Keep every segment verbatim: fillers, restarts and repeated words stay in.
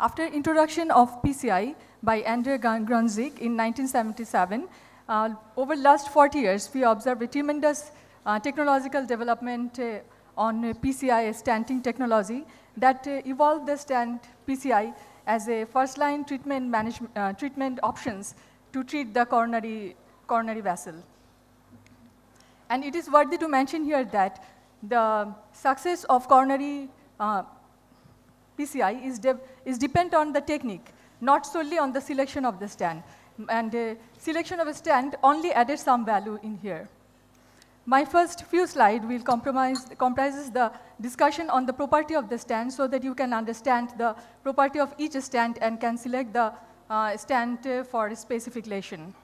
After introduction of P C I by Andrei Grunzig in nineteen seventy-seven, uh, over the last forty years, we observed a tremendous uh, technological development uh, on uh, P C I stenting technology that uh, evolved the stent P C I as a first-line treatment, management, uh, treatment options to treat the coronary, coronary vessel. And it is worthy to mention here that the success of coronary uh, P C I is, de is dependent on the technique, not solely on the selection of the stent. And uh, selection of a stent only added some value in here. My first few slides will compromise, comprises the discussion on the property of the stent so that you can understand the property of each stent and can select the uh, stent uh, for specification.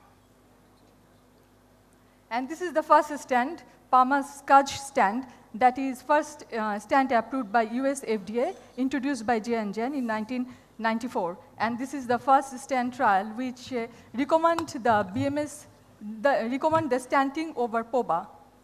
And this is the first stent, Palmer's Scudge stent, that is first uh, stent approved by U S F D A, introduced by J and J in nineteen ninety-four. And this is the first stent trial which uh, recommend the B M S, the, recommend the stenting over P O B A.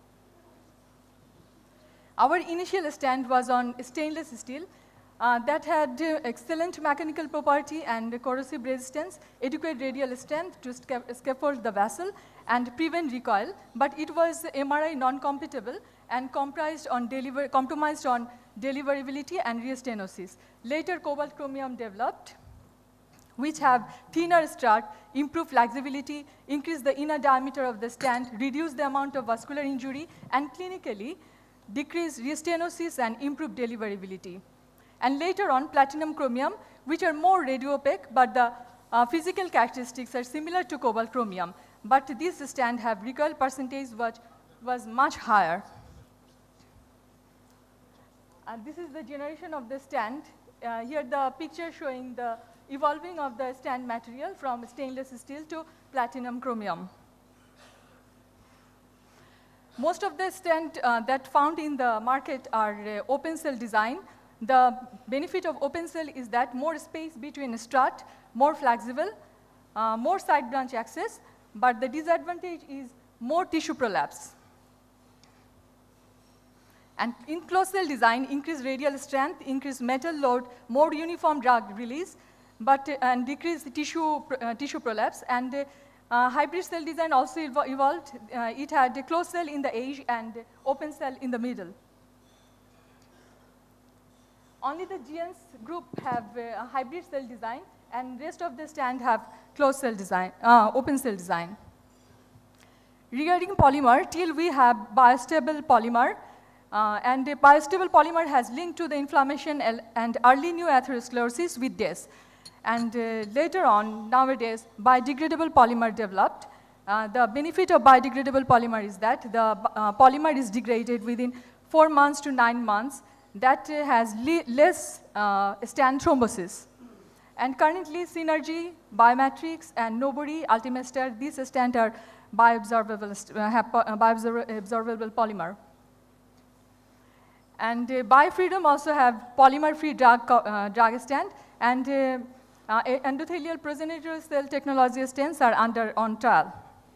Our initial stent was on stainless steel uh, that had uh, excellent mechanical property and corrosive resistance, adequate radial strength to sca scaffold the vessel and prevent recoil, but it was M R I non-compatible and comprised on deliver compromised on deliverability and restenosis. Later, cobalt chromium developed, which have thinner strut, improve flexibility, increase the inner diameter of the stent, reduce the amount of vascular injury, and clinically decrease restenosis and improve deliverability. And later on, platinum chromium, which are more radiopaque, but the uh, physical characteristics are similar to cobalt chromium. But these stents have recoil percentage which was much higher. And this is the generation of the stent. Uh, here the picture showing the evolving of the stent material from stainless steel to platinum chromium. Most of the stents uh, that found in the market are uh, open cell design. The benefit of open cell is that more space between strut, more flexible, uh, more side branch access, but the disadvantage is more tissue prolapse. And in closed cell design, increase radial strength, increase metal load, more uniform drug release, but uh, and decrease tissue uh, tissue prolapse. And uh, uh, hybrid cell design also evol evolved. Uh, it had a closed cell in the edge and open cell in the middle. Only the G N's group have uh, a hybrid cell design, and rest of the stand have closed cell design, uh, open cell design. Regarding polymer, till we have biostable polymer. Uh, and a biostable polymer has linked to the inflammation and early new atherosclerosis with death. And uh, later on, nowadays, biodegradable polymer developed. Uh, the benefit of biodegradable polymer is that the uh, polymer is degraded within four months to nine months. That uh, has less uh, stent thrombosis. And currently, Synergy, Biometrics, and Nobody, Ultimastar, these stents are bioabsorbable, uh, have uh, bioabsorbable polymer. And uh, Biofreedom also have polymer-free drug, uh, drug stent, and uh, uh, endothelial progenitor cell technology stents are under on trial.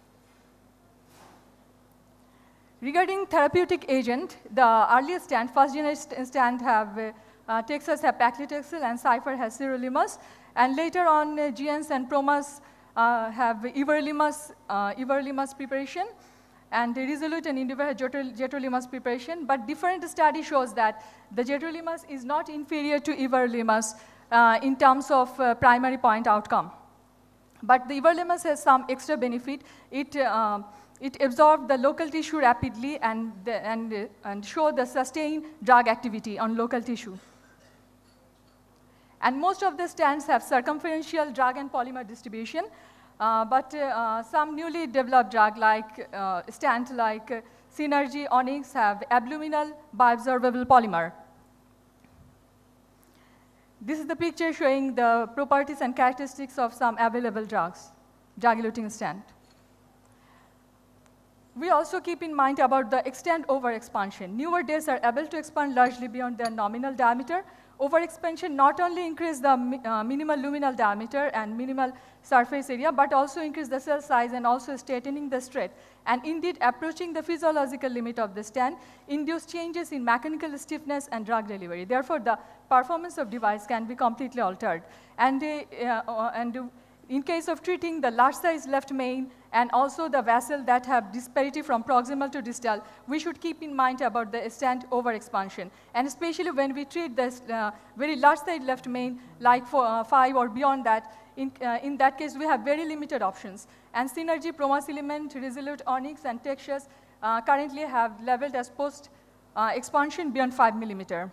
Regarding therapeutic agent, the earliest stent, first generation stent have uh, uh, Texas have paclitaxel and Cypher has sirolimus, and later on uh, G Ns and Promas uh, have everolimus, uh, everolimus preparation. And the Resolute and Indiva have Jetrolimus preparation, but different study shows that the Jetrolimus is not inferior to everolimus uh, in terms of uh, primary point outcome. But the everolimus has some extra benefit. It, uh, it absorbs the local tissue rapidly and, the, and, uh, and show the sustained drug activity on local tissue. And most of the stents have circumferential drug and polymer distribution. Uh, but uh, some newly developed drug like uh, stent like uh, Synergy, Onyx have abluminal bioabsorbable polymer. This is the picture showing the properties and characteristics of some available drugs, drug-eluting stent. We also keep in mind about the extent over expansion. Newer discs are able to expand largely beyond their nominal diameter, overexpansion not only increase the mi uh, minimal luminal diameter and minimal surface area, but also increase the cell size and also straightening the straight. And indeed, approaching the physiological limit of the stand induce changes in mechanical stiffness and drug delivery. Therefore, the performance of device can be completely altered. And, uh, uh, and in case of treating the large size left main and also the vessel that have disparity from proximal to distal, we should keep in mind about the stand overexpansion. And especially when we treat this uh, very large size left main, like for uh, five or beyond that, in, uh, in that case we have very limited options. And Synergy, Promas Element, Resolute, Onyx, and Texas uh, currently have leveled as post uh, expansion beyond five millimeter.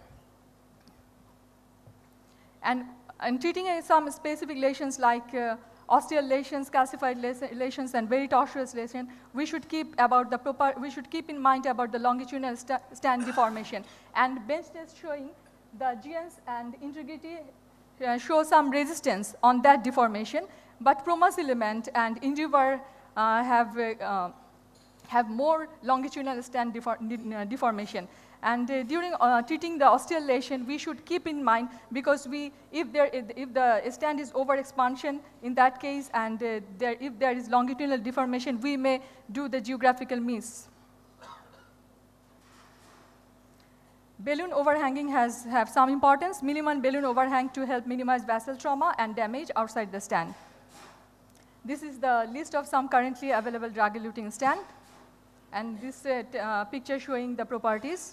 And And treating uh, some specific lesions like uh, osteal lesions, calcified lesions, and very tortuous lesions, we should keep about the proper, we should keep in mind about the longitudinal sta stand deformation. And bench test showing the G N S and integrity uh, show some resistance on that deformation, but Promas Element and Endeavor uh, have uh, have more longitudinal stand defor uh, deformation. And uh, during uh, treating the osteal lesion, we should keep in mind, because we, if, there, if the stand is overexpansion in that case, and uh, there, if there is longitudinal deformation, we may do the geographical miss. Balloon overhanging has have some importance. Minimum balloon overhang to help minimize vessel trauma and damage outside the stand. This is the list of some currently available drug-eluting stand, and this uh, uh, picture showing the properties.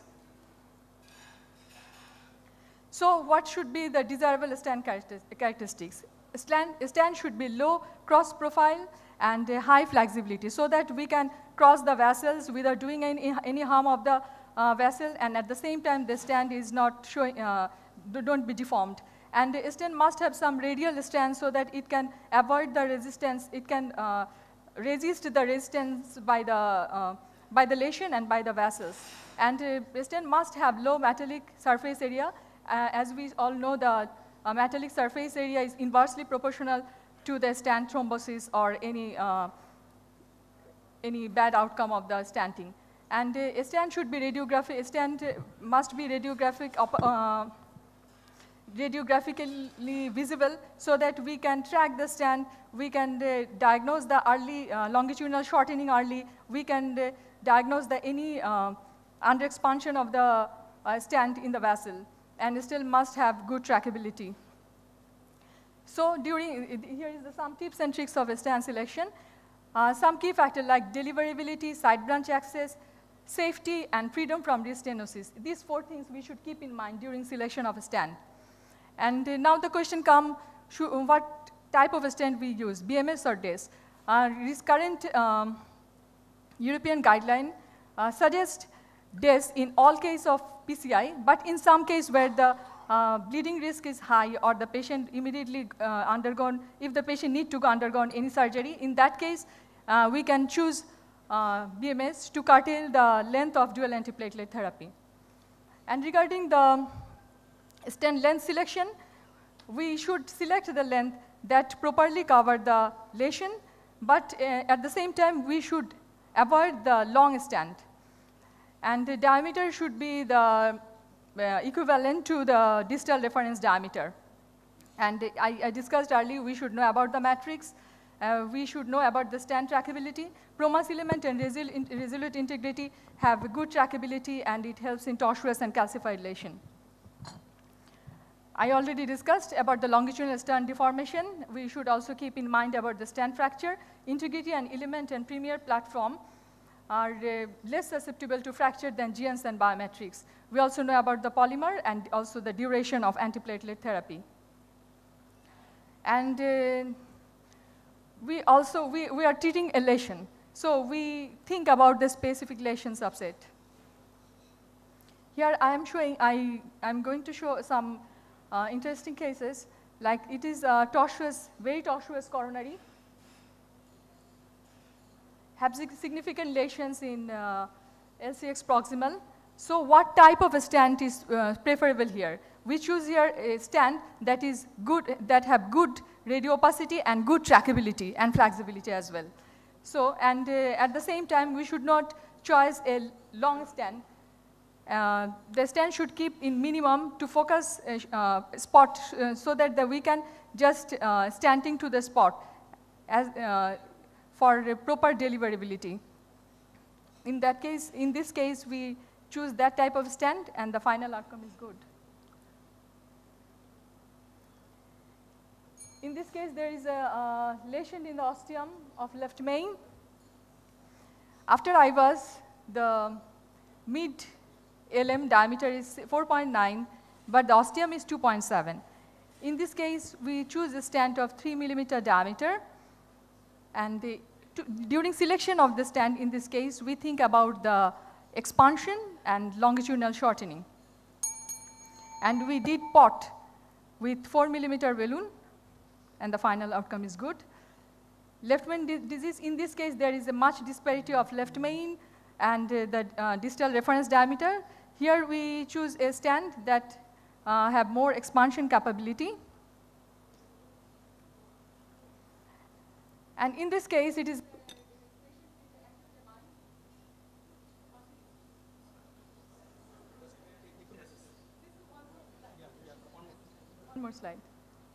So what should be the desirable stand characteristics? Stand, stand should be low cross profile and uh, high flexibility, so that we can cross the vessels without doing any, any harm of the uh, vessel, and at the same time the stand is not showing, uh, don't be deformed. And the stand must have some radial stand so that it can avoid the resistance, it can uh, resist the resistance by the, uh, by the lesion and by the vessels. And uh, stand must have low metallic surface area. Uh, as we all know, the uh, metallic surface area is inversely proportional to the stand thrombosis or any, uh, any bad outcome of the stanting. And uh, a stand should be radiographic, a stand uh, must be radiographic, uh, radiographically visible, so that we can track the stand, we can uh, diagnose the early uh, longitudinal shortening early, we can uh, diagnose the any uh, under expansion of the uh, stand in the vessel, and still must have good trackability. So during, here is the, some tips and tricks of a stand selection. Uh, some key factors like deliverability, side branch access, safety, and freedom from restenosis. These four things we should keep in mind during selection of a stand. And uh, now the question comes, what type of a stand we use, B M S or D E S? Uh, this current um, European guideline uh, suggests D E S in all cases of P C I, but in some case where the uh, bleeding risk is high or the patient immediately uh, undergone, if the patient need to go undergone any surgery, in that case, uh, we can choose uh, B M S to curtail the length of dual antiplatelet therapy. And regarding the stand length selection, we should select the length that properly cover the lesion, but uh, at the same time, we should avoid the long stand. And the diameter should be the uh, equivalent to the distal reference diameter. And I, I discussed earlier, we should know about the matrix. Uh, we should know about the stand trackability. Promas Element and resol in Resolute integrity have good trackability, and it helps in tortuous and calcified lesion. I already discussed about the longitudinal stand deformation. We should also keep in mind about the stand fracture. Integrity and Element and Premier platform are uh, less susceptible to fracture than G N S and biometrics. We also know about the polymer and also the duration of antiplatelet therapy. And uh, we also, we, we are treating a lesion. So we think about the specific lesion subset. Here I am showing, I, I'm going to show some uh, interesting cases, like it is a tortuous, very tortuous coronary, have significant lesions in uh, L C X proximal. So what type of a stand is uh, preferable here? We choose here a stand that is good, that have good radio opacity and good trackability and flexibility as well. So, and uh, at the same time, we should not choose a long stand uh, the stand should keep in minimum to focus uh, uh, spot uh, so that the, we can just uh, standing to the spot as uh, for proper deliverability. In that case, in this case, we choose that type of stand and the final outcome is good. In this case, there is a uh, lesion in the ostium of left main. After I V A S, the mid L M diameter is four point nine, but the ostium is two point seven. In this case, we choose a stand of three millimeter diameter. And the, to, during selection of the stand, in this case, we think about the expansion and longitudinal shortening. And we did pot with four millimeter balloon, and the final outcome is good. Left main di disease, in this case, there is a much disparity of left main and uh, the uh, distal reference diameter. Here we choose a stand that uh, have more expansion capability. And in this case, it is one more slide.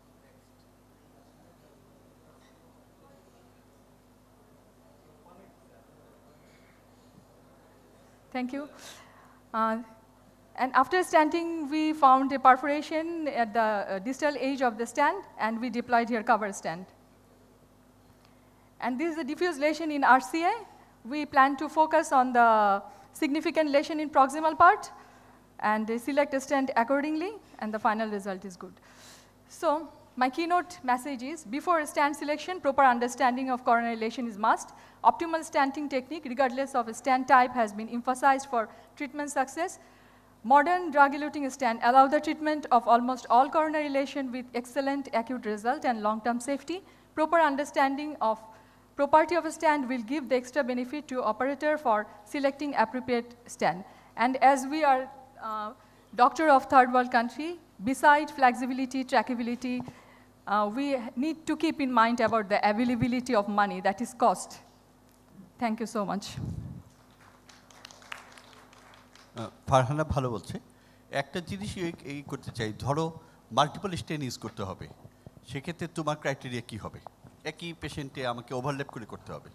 Thank you. Uh, and after standing, we found a perforation at the uh, distal edge of the stand, and we deployed here cover stand. And this is a diffuse lesion in R C A. We plan to focus on the significant lesion in proximal part and uh, select a stand accordingly, and the final result is good. So my keynote message is, before stand selection, proper understanding of coronary lesion is must. Optimal stanting technique, regardless of a stand type, has been emphasized for treatment success. Modern drug-eluting stand allow the treatment of almost all coronary lesion with excellent acute result and long-term safety. Proper understanding of property of a stand will give the extra benefit to operator for selecting appropriate stand. And as we are uh, doctor of third world country, beside flexibility, trackability, uh, we need to keep in mind about the availability of money, that is cost. Thank you so much. Farhana ভালো বলছে। একটা জিনিস এই করতে চাই, ধরো multiple স্টেন use করতে হবে, সেক্ষেত্রে তোমার ক্রাইটেরিয়া কি হবে? একই পেশেন্টে আমাকে ওভারল্যাপ করে করতে হবে?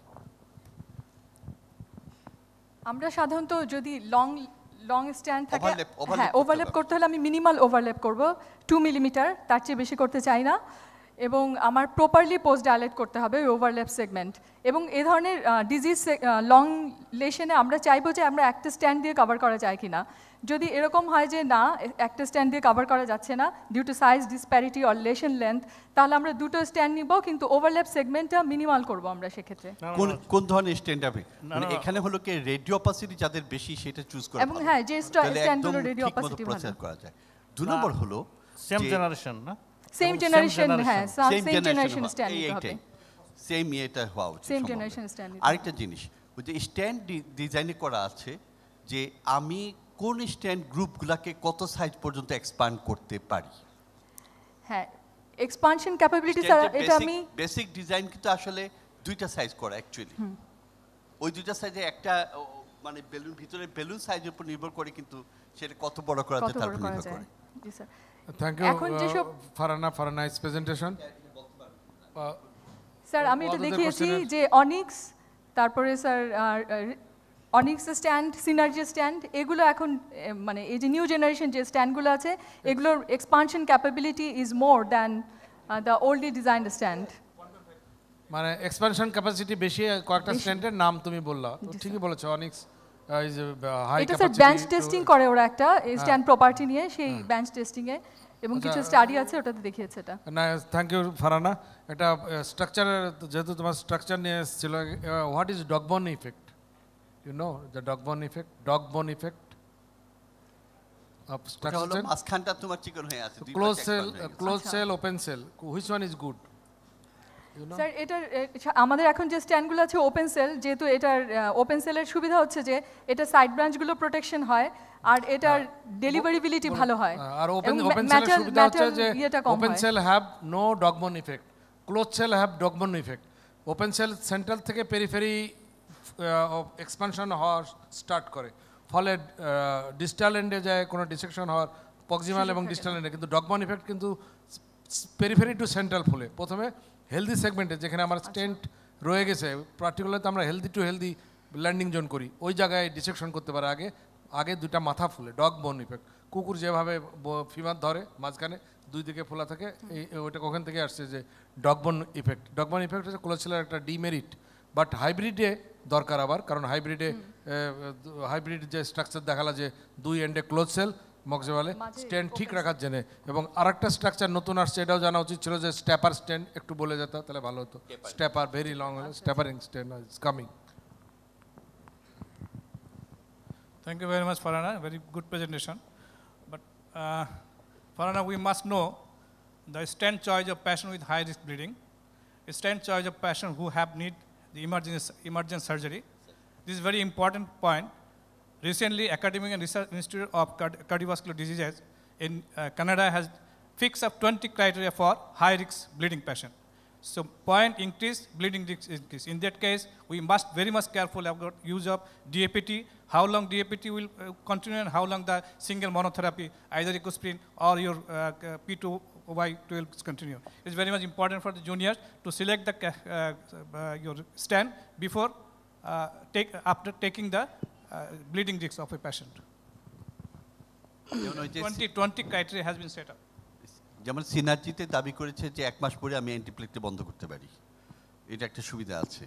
আমরা সাধারণত যদি লং লং স্ট্যান্ড থাকে, Overlap- হ্যাঁ overlap ওভারল্যাপ করতে করতে হলে আমি মিনিমাল ওভারল্যাপ করব, টু মিলিমিটার, তার চেয়ে বেশি করতে চাই না। এবং আমার প্রপারলি পোস্ট ডায়ালেট করতে হবে ওই ওভারল্যাপ সেগমেন্ট। এবং এই ধরনের ডিজিজ লং লেশনে আমরা চাইবো যে আমরা একটা স্ট্যান্ড দিয়ে কভার করা যায় কিনা। যদি এরকম হয় যে না একটা স্ট্যান্ড দিয়ে কভার করা যাচ্ছে না due to size disparity or lesion length, তাহলে আমরা দুটো স্ট্যান্ড নিব, কিন্তু ওভারল্যাপ সেগমেন্টটা মিনিমাল করব আমরা সেক্ষেত্রে। কোন কোন ধরনের স্ট্যান্ড হবে? মানে এখানে হলো কি রেডিও অপাসিটি যাদের বেশি সেটা চুজ করা, এবং হ্যাঁ যে স্ট্যান্ডগুলো রেডিও অপাসিটি ভালো করা যায়। দুই নম্বর হলো সেম জেনারেশন না, সেম জেনারেশন, হ্যাঁ সেম জেনারেশন স্ট্যান্ড হবে, সেম এটা হওয়া উচিত। Same generation stent. আরেকটা জিনিস, ওই যে স্ট্যান্ড ডিজাইনে করা আছে যে আমি কোন স্ট্যান্ড গ্রুপগুলোকে কত সাইজ পর্যন্ত এক্সপ্যান্ড করতে পারি। হ্যাঁ এক্সপানশন ক্যাপাবিলিটি স্যার, এটা আমি বেসিক ডিজাইন কিন্তু আসলে দুইটা সাইজ করা অ্যাকচুয়ালি। ওই দুইটা সাইজে একটা মানে বেলুন ভিতরে বেলুন সাইজের উপর নির্ভর করে কিন্তু সেটা কত বড় করা যায় তার উপর নির্ভর করে। জি sir. Thank you Farhana for a nice presentation. Sir আমি এটা দেখিয়েছি যে অনিক্স, তারপরে sir Onyx stent, Synergy stent, এগুলো এখন মানে এই যে নিউ জেনারেশন যে স্ট্যান্ডগুলো আছে এগুলোর expansion capability is more than the oldly designed stent. মানে এক্সপানশন ক্যাপাসিটি বেশি কয়েকটা স্ট্যান্ডের নাম তুমি বললা, তো ঠিকই বলেছো। অনিক্স ইজ হাই এটা স্যার বেঞ্চ টেস্টিং করে ওরা একটা স্ট্যান্ড প্রপার্টি নিয়ে, সেই বেঞ্চ টেস্টিং এ এবং কিছু স্টাডি আছে ওটাতে দেখিয়েছে এটা। না থ্যাংক ইউ ফারহানা। এটা স্ট্রাকচারের যেহেতু তোমার স্ট্রাকচার নিয়ে এসেছিল, what is dog bone effect? You know the dog bone effect, dog bone effect of structure. হলো মাঝখানটা তোমার চিকন হয়ে আছে, দুই close পাশে cell, expand হয়ে গেছে। close cell, open cell. Which one is good? You know? Sir এটা আমাদের এখন যে স্ট্যান্ডগুলো আছে ওপেন সেল, যেহেতু এটার ওপেন সেলের সুবিধা হচ্ছে যে এটা সাইড ব্রাঞ্চগুলো প্রোটেকশন হয় আর এটার ডেলিভারিবিলিটি ভালো হয়। আর ওপেন ওপেন সেলের সুবিধা হচ্ছে যে open cell have no dog bone effect, close cell have dog bone effect. Open cell central থেকে পেরিফেরি এক্সপানশন হওয়া স্টার্ট করে, ফলে ডিস্টাল এন্ডে যায় কোনো ডিসেকশন হওয়ার প্রক্সিমাল এবং ডিস্টাল এন্ডে, কিন্তু ডগবন ইফেক্ট কিন্তু পেরিফেরি টু সেন্ট্রাল ফুলে প্রথমে হেলদি সেগমেন্টে যেখানে আমার স্টেন্ট রয়ে গেছে, পার্টিকুলারলি আমরা healthy to healthy landing zone করি, ওই জায়গায় ডিসেকশন করতে পারে আগে আগে দুটা মাথা ফুলে, ডগ বোন ইফেক্ট। কুকুর যেভাবে ফিমার ধরে মাঝখানে দুই দিকে ফোলা থাকে, এই ওইটা ওখান থেকে আসছে যে ডগবন ইফেক্ট। ডগবন ইফেক্ট হচ্ছে ক্লোজেলের একটা ডিমেরিট, বাট হাইব্রিডে দরকার আবার, কারণ হাইব্রিডে হাইব্রিড যে স্ট্রাকচার দেখালা যে দুই এন্ডে ক্লোজ সেল মক্সিমালে স্ট্যান্ড ঠিক রাখার জন্য, এবং আরেকটা স্ট্রাকচার নতুন আসছে, এটাও জানা উচিত ছিল যে স্ট্যাপার স্ট্যান্ড একটু বলে যেত তাহলে ভালো হতো। স্ট্যাপার ভেরি লং হলে tapering stent is coming. Thank you very much, Farhana. Very good presentation. But uh, Farhana, we must know the stand choice of patient with high risk bleeding, stand choice of patient who have need the emergency, emergency surgery. This is very important point. Recently, Academic and Research Institute of Card Cardiovascular Diseases in uh, Canada has fixed up twenty criteria for high risk bleeding patient. So point increase, bleeding risk increase. In that case, we must very much careful about use of D A P T, how long D A P T will uh, continue and how long the single monotherapy, either ecosprin or your uh, P two Y twelve continue. It's very much important for the juniors to select the uh, uh, your stand before uh, take after taking the uh, bleeding risk of a patient. twenty, twenty criteria has been set up. যেমন সিনার্জিতে দাবি করেছে যে এক মাস পরে আমি অ্যান্টিপ্লেটকে বন্ধ করতে পারি, এটা একটা সুবিধা আছে।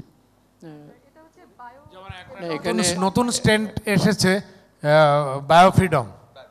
এখানে নতুন স্টেন্ট এসেছে বায়োফ্রিডম,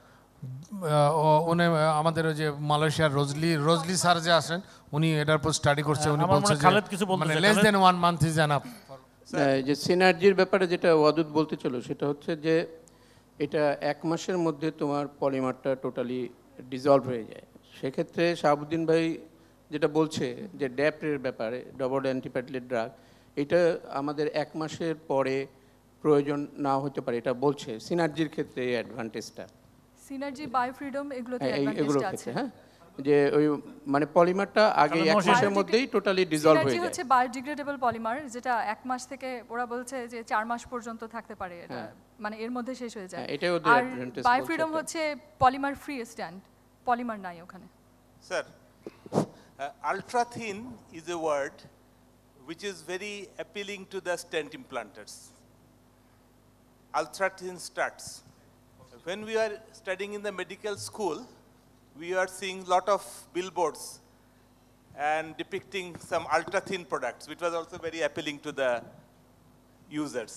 উনি আমাদের যে মালয়েশিয়ার রোজলি রোজলি স্যার যে আসেন উনি এটার উপর স্টাডি করছে, উনি বলছে যে মানে less than one month is enough. যে সিনার্জির ব্যাপারে যেটা ওয়াদুদ বলতে চলো সেটা হচ্ছে যে এটা এক মাসের মধ্যে তোমার পলিমারটা টোটালি ডিজলভ হয়ে যায়। সেক্ষেত্রে শাহাবুদ্দিন ভাই যেটা বলছে যে ড্যাপের ব্যাপারে ডবল অ্যান্টিপ্লেটলেট ড্রাগ, এটা আমাদের এক মাসের পরে প্রয়োজন না হতে পারে, এটা বলছে সিনার্জির ক্ষেত্রে এই অ্যাডভান্টেজটা, সিনার্জি বায়োফ্রিডম এগুলোতে এগুলোর অ্যাডভান্টেজ ক্ষেত্রে। আছে। হ্যাঁ, যে ওই মানে পলিমারটা আগে এক মাসের মধ্যেই টোটালি ডিজলভ হয়ে সিনার্জি যায়। হচ্ছে বায়োডিগ্রেডেবল পলিমার, যেটা এক মাস থেকে ওরা বলছে যে চার মাস পর্যন্ত থাকতে পারে, এটা মানে এর মধ্যে শেষ হয়ে যায়। হ্যাঁ, এটাই ওদের আর অ্যাডভান্টেজ। বায়োফ্রিডম হচ্ছে পলিমার ফ্রি স্ট্যান্ড, পলিমার নাই ওখানে। Sir, uh, ultra thin is a word which is very appealing to the stent implanters. Ultra thin struts. When we are studying in the medical school, we are seeing lot of billboards and depicting some ultra thin products, which was also very appealing to the users.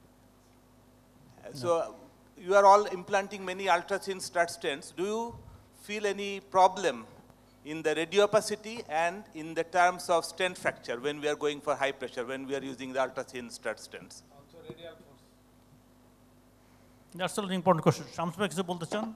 So you are all implanting many ultra thin strut stents. Do you feel any problem in the radiopacity and in the terms of stent fracture when we are going for high pressure, when we are using the ultra thin strut stents? Also radial force. That's an important question. Shams bhai কিছু বলতে চান?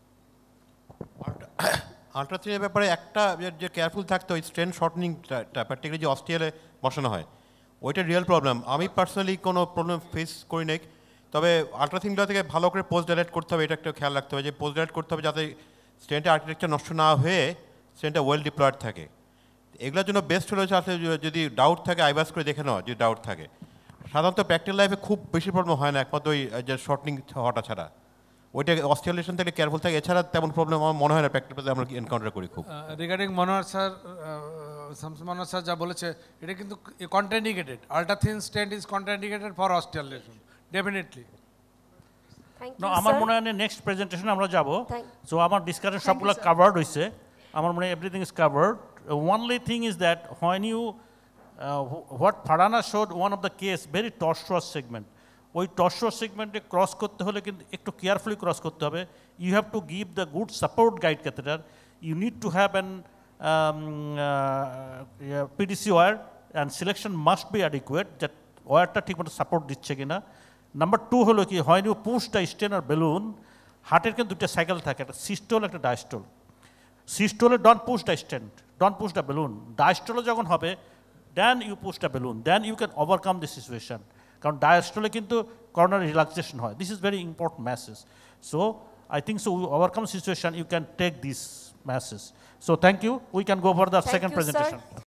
আল্ট্রাথিনের ব্যাপারে একটা যে careful থাকতে হয়, strain শর্টনিংটা particularly যে অস্ট্রিয়ালে বসানো হয় ওইটা রিয়েল প্রবলেম। আমি পার্সোনালি কোনো প্রবলেম ফেস করি নাই, তবে আল্ট্রাথিনগুলো থেকে ভালো করে পোস্ট ডাইলেট করতে হবে, এটা একটা খেয়াল রাখতে হবে যে পোস্ট ডাইলেট করতে হবে যাতে স্ট্রেনটা আর্কিটেকচার নষ্ট না হয়ে স্ট্রেনটা ওয়েল ডিপ্লয়েড থাকে। এগুলোর জন্য বেস্ট হলো আসলে যদি ডাউট থাকে আইবাস করে দেখে নেওয়া, যদি ডাউট থাকে। সাধারণত প্র্যাকটিক্যাল লাইফে খুব বেশি প্রবলেম হয় না একমাত্র ওই যে শর্টনিং হওয়াটা ছাড়া, ওইটা অস্ট্রিয়ালেশন থেকে কেয়ারফুল থাকে, এছাড়া তেমন প্রবলেম আমার মনে হয় না প্র্যাকটিক্যালি আমরা এনকাউন্টার করি খুব। Regarding Manohar sir, Shamsul Manohar sir যা বলেছে এটা কিন্তু contraindicated, ultrathin stent is contraindicated for ostial lesion definitely. না, আমার মনে হয় নেক্সট প্রেজেন্টেশন আমরা যাব। সো আমার ডিসকাশন সবগুলো কাভার্ড হয়েছে, আমার মনে হয় everything is covered. Only thing is that when you what Farhana showed one of the case very tortuous segment, ওই টর্চুয়াস সেগমেন্টে ক্রস করতে হলে কিন্তু একটু কেয়ারফুলি ক্রস করতে হবে। You have to give the good support guide catheter, you need to have an PDC wire and selection must be adequate, that ওয়ারটা ঠিকমতো সাপোর্ট দিচ্ছে কিনা। নাম্বার টু হলো কি, হয় ইউ পুশ দ্য স্টেন আর বেলুন, হার্টের কিন্তু দুটো সাইকেল থাকে, একটা সিস্টোল একটা ডায়াস্টোল। সিস্টোলে don't push the stent, don't push the balloon. ডায়াস্টোলে যখন হবে then you push the balloon, then you can overcome this situation, কারণ ডায়াস্টোলে কিন্তু করোনারি রিল্যাক্সেশন হয়। This is very important message. So I think so we overcome situation, you can take this message. So thank you, we can go for the second presentation.